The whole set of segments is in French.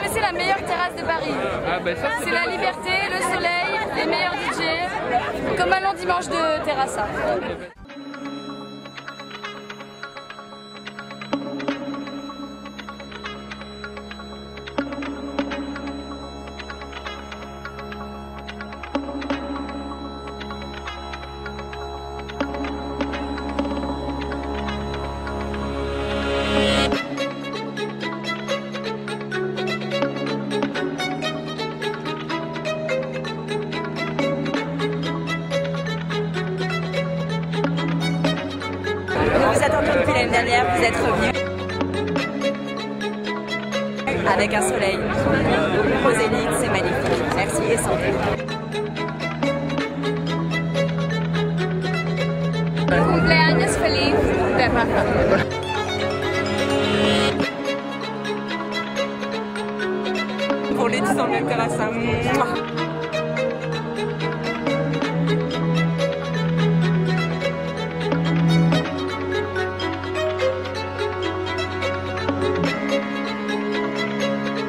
c'est la meilleure terrasse de Paris. C'est la liberté, le soleil, les meilleurs DJ, comme un long dimanche de Terrassa. Vous attendez depuis l'année dernière, vous êtes revenu avec un soleil. Prosélite, c'est magnifique. Merci et santé. Cumpleaños feliz, Terrassa. Pour les 10 ans de Terrassa.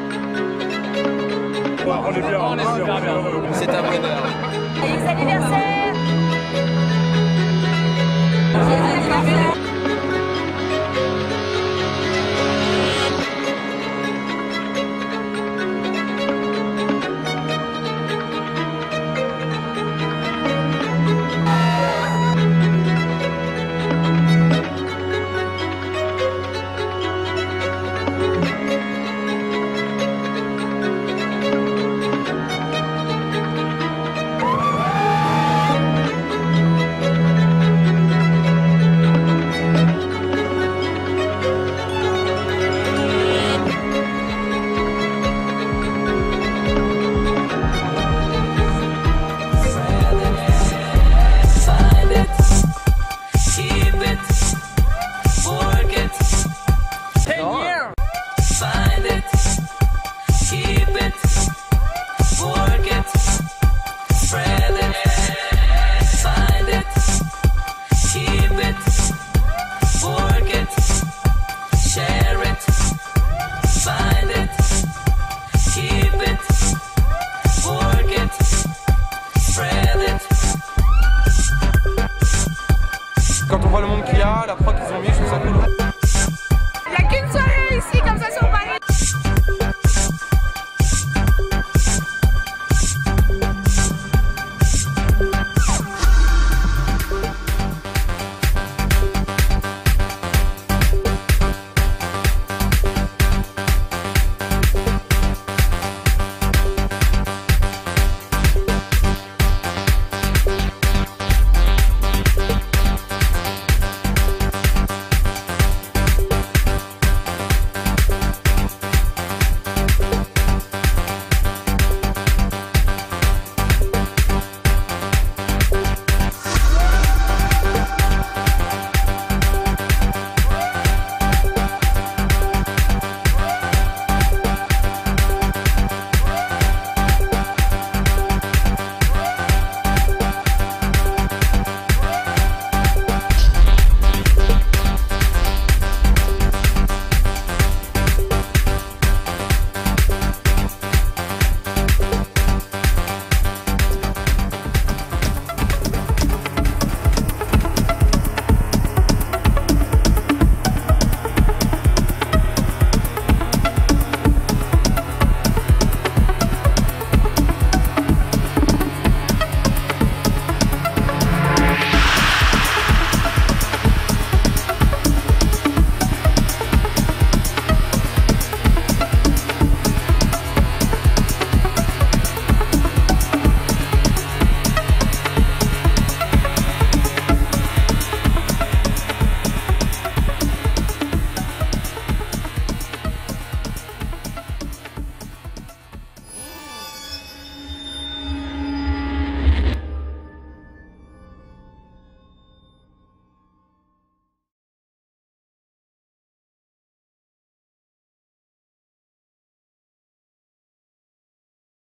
On est bien, on est super bien. C'est un bonheur. Joyeux anniversaire!